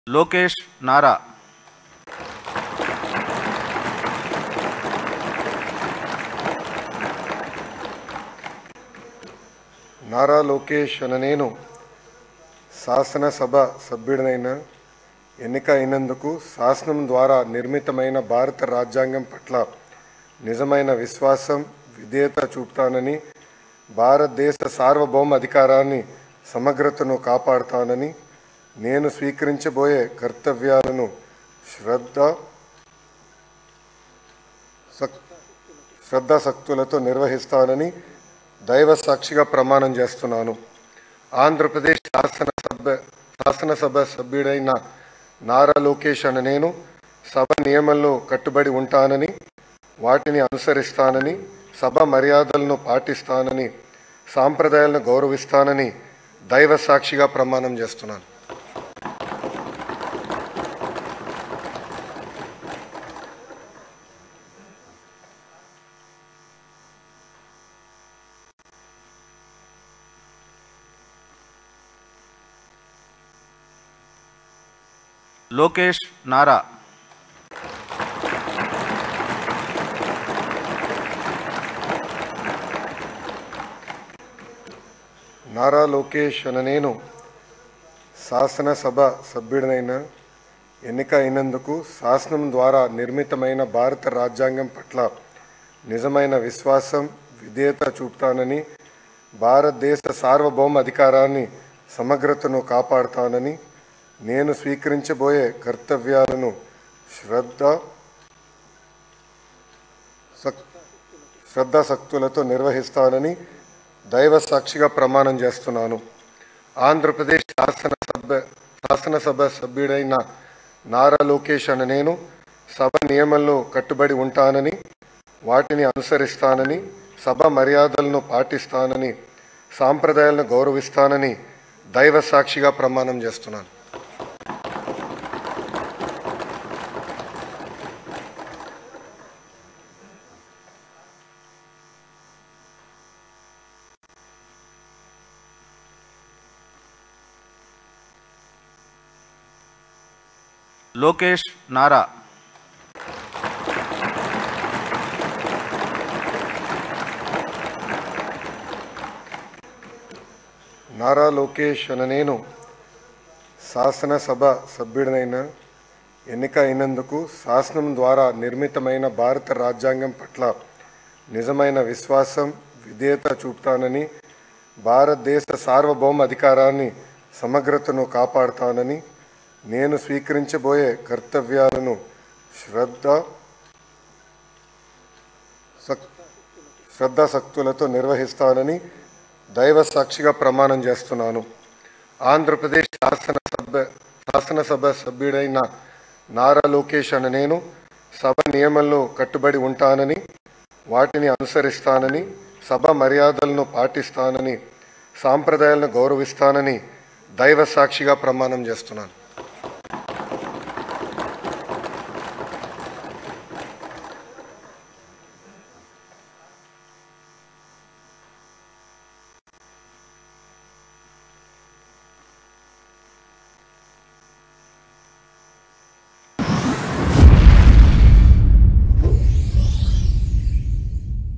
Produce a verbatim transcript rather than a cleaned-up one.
లోకేష్ నారా నారా లోకేష్ అనే నేను శాసనసభ సభ్యుడినైన ఎన్నిక అయినందుకు శాసనం ద్వారా నిర్మితమైన భారత రాజ్యాంగం పట్ల నిజమైన విశ్వాసం విధేయత చూపుతానని, భారతదేశ సార్వభౌమ అధికారాన్ని సమగ్రతను కాపాడుతానని, నేను స్వీకరించబోయే కర్తవ్యాలను శ్రద్ధ శ్రద్ధాశక్తులతో నిర్వహిస్తానని దైవ సాక్షిగా ప్రమాణం చేస్తున్నాను. ఆంధ్రప్రదేశ్ శాసనసభ శాసనసభ సభ్యుడైన నారా లోకేష్ అనే నేను సభ నియమాల్లో కట్టుబడి ఉంటానని, వాటిని అనుసరిస్తానని, సభ మర్యాదలను పాటిస్తానని, సాంప్రదాయాలను గౌరవిస్తానని దైవ సాక్షిగా ప్రమాణం చేస్తున్నాను. లోకేష్ నారా నారా లోకేష్ అనే నేను శాసనసభ సభ్యుడినైన ఎన్నిక అయినందుకు శాసనం ద్వారా నిర్మితమైన భారత రాజ్యాంగం పట్ల నిజమైన విశ్వాసం విధేయత చూపుతానని, భారతదేశ సార్వభౌమ అధికారాన్ని సమగ్రతను కాపాడుతానని, నేను స్వీకరించబోయే కర్తవ్యాలను శ్రద్ధ శ్రద్ధాశక్తులతో నిర్వహిస్తానని దైవ సాక్షిగా ప్రమాణం చేస్తున్నాను. ఆంధ్రప్రదేశ్ శాసనసభ శాసనసభ సభ్యుడైన నారా లోకేష్ అనే నేను సభ నియమాల్లో కట్టుబడి ఉంటానని, వాటిని అనుసరిస్తానని, సభ మర్యాదలను పాటిస్తానని, సాంప్రదాయాలను గౌరవిస్తానని దైవ సాక్షిగా ప్రమాణం చేస్తున్నాను. లోకేష్ నారా నారా లోకేష్ అనే నేను శాసనసభ సభ్యుడినైన ఎన్నిక అయినందుకు శాసనం ద్వారా నిర్మితమైన భారత రాజ్యాంగం పట్ల నిజమైన విశ్వాసం విధేయత చూపుతానని, భారతదేశ సార్వభౌమ అధికారాన్ని సమగ్రతను కాపాడుతానని, నేను స్వీకరించబోయే కర్తవ్యాలను శ్రద్ధ శ్రద్ధాశక్తులతో నిర్వహిస్తానని దైవ సాక్షిగా ప్రమాణం చేస్తున్నాను. ఆంధ్రప్రదేశ్ శాసనసభ శాసనసభ సభ్యుడైన నారా లోకేష్ అనే నేను సభ నియమాల్లో కట్టుబడి ఉంటానని, వాటిని అనుసరిస్తానని, సభ మర్యాదలను పాటిస్తానని, సాంప్రదాయాలను గౌరవిస్తానని దైవ సాక్షిగా ప్రమాణం చేస్తున్నాను.